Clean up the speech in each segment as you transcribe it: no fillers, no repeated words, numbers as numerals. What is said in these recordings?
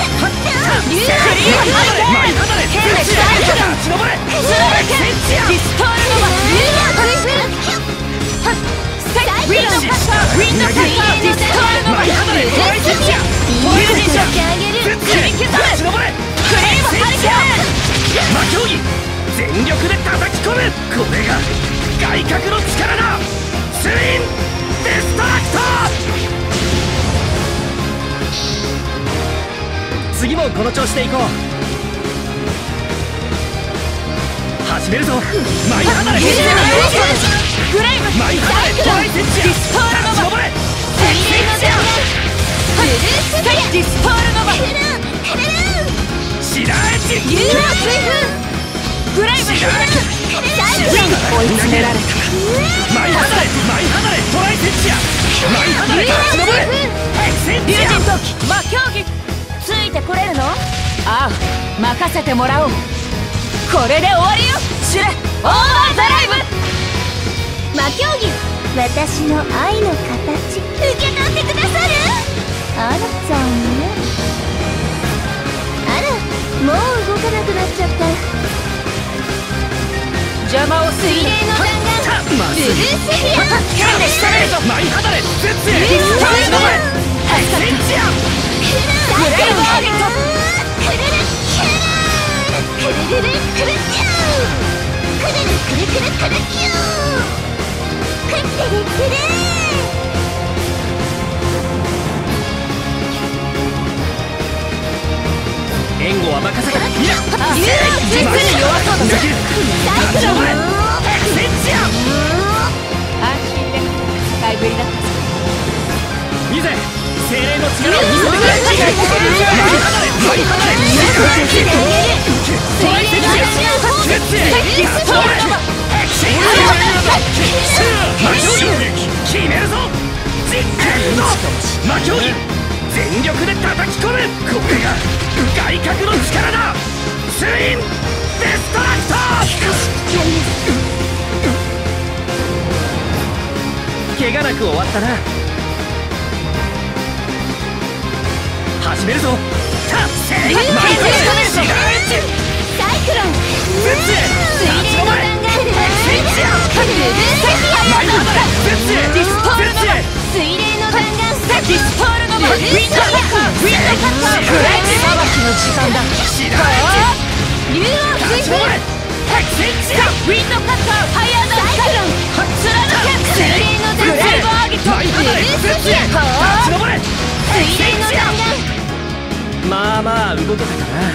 全力で叩き込む。これが外角の力だ。ツインデストラクト。次もこの調子でいこう。始めるぞ。舞い離れ。フレイム。舞い離れ。トライセンチア。ディストールノバ。センチア。ディストールノバ。シラエチ。ユーア追風。フレイム。追い詰められた。舞い離れ。舞い離れ。トライセンチア。舞い離れ。立ち上れ。センチア。竜神闘技。魔競技。ついてこれるの？ああ、任せてもらおう。これで終わりよ。シュレオーバードライブ。魔競技。私の愛の形受け取ってくださる？あらちゃんね。あら、もう動かなくなっちゃった。邪魔を水霊の弾丸。ルルースフィア。剣で仕留めるぞ。舞い離れ。絶へ。立ち止まれ。センチア。ブレイブアーゲット。クルルクルルクルルクルキュー。クルルクルクルクルキュー。クルルクル。援護は任せた。実に弱そうだぜ。立ち止まれ。センチア。安心で使いぶりだったぞ。見ぜ精霊の力を見せてくれ。舞い離れ。舞い離れ。トライセンチア。立ち止まれ。魔競技決めるぞ。ジエンド。魔競技全力で叩き込む。これが外角の力だ。ツインデストラクト。怪我なく終わったな。始めるぞ。セイマイクシラエッジ。サイクロン。ブッツへ。立ち止まれ。センチア。マイナーだ。ブッツへ。ディストールノバ。水霊の弾丸。ディストールノバ。ウィンドカッター。ウィンドカッター。フレンチさばきの時間だ。シラエッジ。竜王追風。センチア。ウィンドカッター。ファイアードサイクロン。貫け。水霊の弾丸。バーゲット。ブルースフィア。立ち止まれ。水霊の弾丸。まあまあ動けたかな。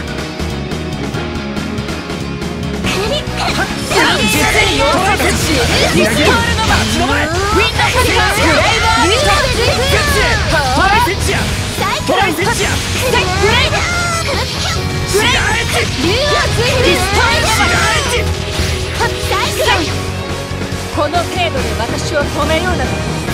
実に弱そうだ。ディストールノバ。立ち止まれ。ウィンドカッター。フレイバーゲット。トライセンチア。トライセンチア。フレイバー。シラエッジ。竜王追風。ディストールノバ。シラエッジ。サイクロン。この程度で私を止めようだと。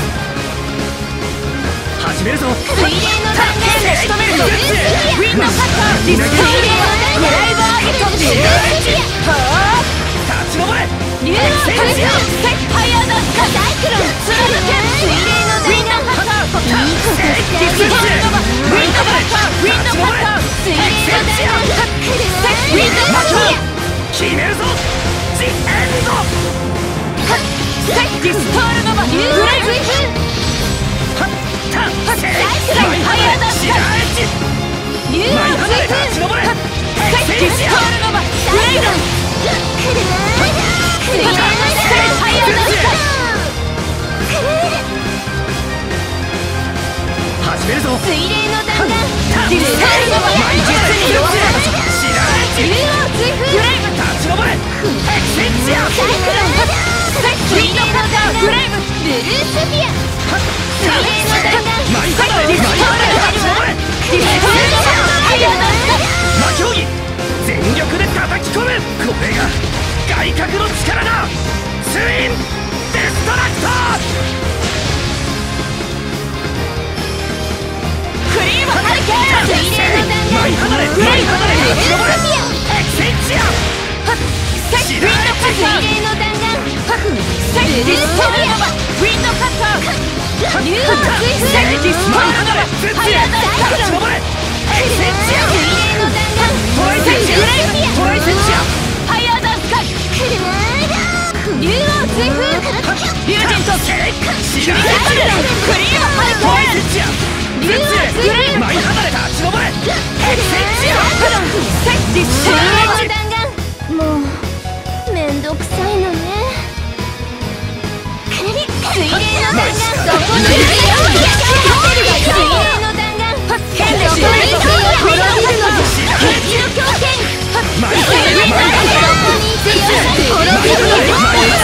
始めるぞ。水霊の弾丸で仕留めるぞ。ウィンドカッター。ディストールノバ。フレイバーゲット。ブルースフィア。立ち止まれ。竜王追風。ファイアードサイクロン。貫け。水霊の弾丸。いいことしてあげる。ディストールノバ。ウィンドカッター。ウィンドカッター。水霊の弾丸。ウィンドカッター。決めるぞ。ジエンド。ディストールノバ。竜王追風。サイクロン。ファイアードシラエッジ。竜王追風。ディストールノバ。フレイドン。水霊の弾丸。ファイアード始めるぞ。水霊の弾丸。ディストールノバ。実に弱そうだぞ。シラエッジ。竜王追風。フレイム。立ち止まれ。センチア。サイクロン。ウィンドカッター。フレイム。ブルースフィア。水霊の弾丸。ディストールノバ。ディストールノバ。ファイアード魔競技全力で叩き込む。これが外角の力だ。ツインデストラクト。クリームハルケーン。水霊の弾丸。舞い離れ。舞い離れ。立ち止まれ。エクセンチア。シラエッジ。水霊の弾丸。ディストールノバ。ウィンドカッター。竜王追風。ディストールノバ。ファイアードサイクロン。エクセンチア。 クリームハイトイセンチアブッツ舞い離れた立ち上れエクセンチアセンチスーレ弾丸もうめんどくさいのね水霊の弾丸どこにいるよ水霊の弾丸どこにいるよ滅びるのじゃ敵の狂犬水霊の弾丸どこにいるよ滅びるのじゃ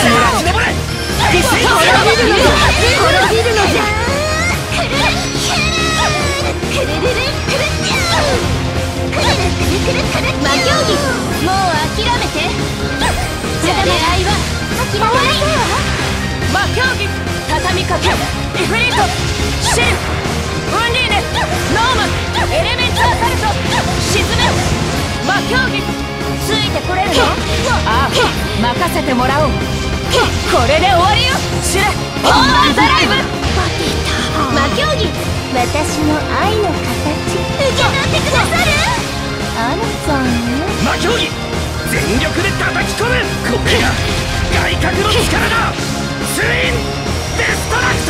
滅びるのじゃ滅びるのじゃくるるくるるるくるっちゃくるるくるくるくる魔競技もう諦めてじゃれ合いは諦めませんわ魔競技畳みかけイフリートシルウンリーネノームエレメントアサルト沈め魔競技ついてこれるのああ任せてもらおうこれで終わりよシュレパワーザライブ魔競技私の愛の形受け取ってくださるアナさんね魔競技全力で叩き込むこれが外角の力だツインデストラクト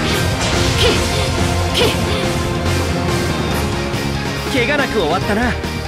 怪我なく終わったな